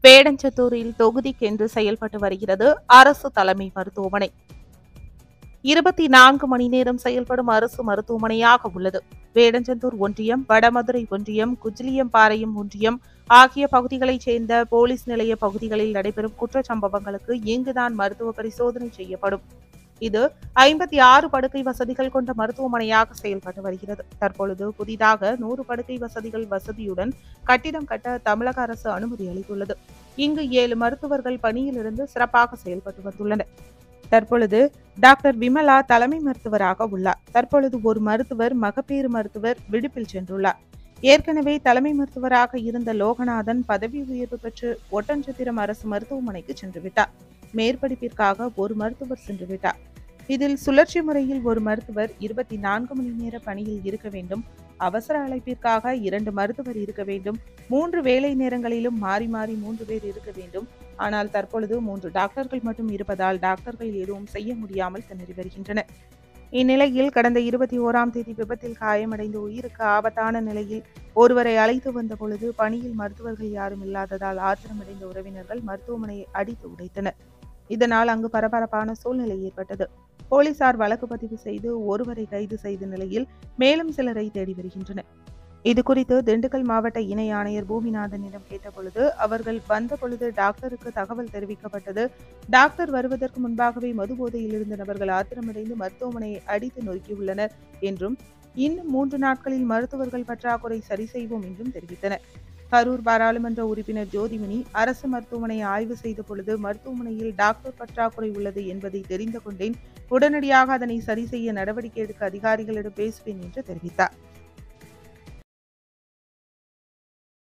வேடஞ்சத்தூரில் தொகுதிக்கென்று செயல்பட்டு வருகிறது அரசு தலைமை மருத்துவமனை. 24 மணி நேரம் செயல்படும் அரசு மருத்துவமனையாக உள்ளது. வேடஞ்சந்தூர் ஒன்றியம், வடமதுரை ஒன்றியம், குஜிலியம்பாளையம் ஒன்றியம் ஆகிய பகுதிகளைச் சேர்ந்த போலீஸ் நிலைய பகுதிகளில் நடைபெறும் குற்றச்சம்பவங்களுக்கு இங்குதான் மருத்துவ பரிசோதனை செய்யப்படும். இது 56 படுக்கை வசதிகள் கொண்ட மருத்துவமனையாக செயல்பட்டு வருகிறது. தற்பொழுது புதிதாக 100 படுக்கை வசதிகள் வசதியுடன் கட்டிடம் கட்ட தமிழக அரசு அனுமதி அளித்துள்ளது. இங்கு 7 மருத்துவர்கள் பணியிலிருந்து சிறப்பாக செயல்பட்டு வந்துள்ளனர். தற்பொழுது டாக்டர் விமலா தலைமை மருத்துவராக உள்ளார். தற்பொழுது ஒரு மருத்துவர், மகப்பேறு மருத்துவர் விடுப்பில் சென்றுள்ளார். ஏற்கனவே தலைமை மருத்துவராக இருந்த லோகநாதன் பதவி உயர்வு பெற்று ஒட்டன்சத்திரம் அரசு மருத்துவமனைக்கு சென்றுவிட்டார். மேற்படிப்பிற்காக ஒரு மருத்துவர் சென்றுவிட்டார். இதில் சுழற்சி முறையில் ஒரு மருத்துவர் 24 மணி நேர பணியில் இருக்க வேண்டும். அவசர அழைப்பிற்காக 2 மருத்துவர் இருக்க வேண்டும். 3 வேலை நேரங்களிலும் மாறி மாறி 3 பேர் இருக்க வேண்டும். ஆனால் தற்பொழுது 3 டாக்டர்கள் மட்டும் இருப்பதால் டாக்டர்கள் எதுவும் செய்ய முடியாமல் திணறி வருகின்றனர். இந்நிலையில் கடந்த 21ஆம் தேதி விபத்தில் காயமடைந்து உயிருக்கு ஆபத்தான நிலையில் ஒருவரை அழைத்து வந்த பொழுது பணியில் மருத்துவர்கள் யாரும் இல்லாததால் ஆத்திரமடைந்த உறவினர்கள் மருத்துவமனையை அடித்து உடைத்தனர். இதனால் அங்கு பரபரப்பான சூழ்நிலை ஏற்பட்டது. போலீசார் வழக்கு பதிவு செய்து ஒருவரை கைது செய்த நிலையில் மேலும் சிலரை தேடி வருகின்றனர். இதுகுறித்து திண்டுக்கல் மாவட்ட இணை ஆணையர் பூமிநாதனிடம் கேட்டபொழுது அவர்கள் வந்த பொழுது டாக்டருக்கு தகவல் தெரிவிக்கப்பட்டது. டாக்டர் வருவதற்கு முன்பாகவே மதுபோதையில் இருந்த நபர்கள் ஆத்திரமடைந்து மருத்துவமனையை அடித்து நொறுக்கியுள்ளனர் என்றும், இன்னும் 3 நாட்களில் மருத்துவர்கள் பற்றாக்குறை சரி செய்வோம் என்றும் தெரிவித்தனர். கரூர் பாராளுமன்ற உறுப்பினர் ஜோதிமணி அரசு மருத்துவமனையை ஆய்வு செய்த பொழுது மருத்துவமனையில் டாக்டர் பற்றாக்குறை உள்ளது என்பதை தெரிந்து கொண்டேன். உடனடியாக அதனை சரி செய்ய நடவடிக்கை எடுக்க அதிகாரிகளிடம் பேசுவேன் என்று தெரிவித்தார்.